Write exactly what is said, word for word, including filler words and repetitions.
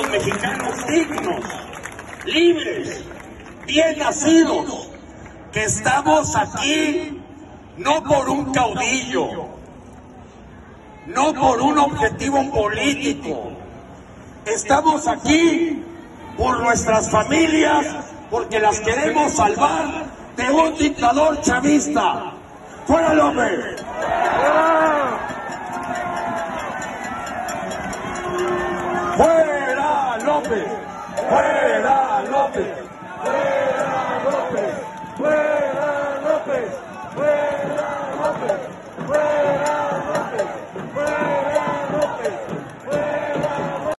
mexicanos dignos, libres, bien nacidos, que estamos aquí no por un caudillo, no por un objetivo político, estamos aquí por nuestras familias, porque las queremos salvar de un dictador chavista. ¡Fuera López! ¡Fuera López! ¡Fuera López!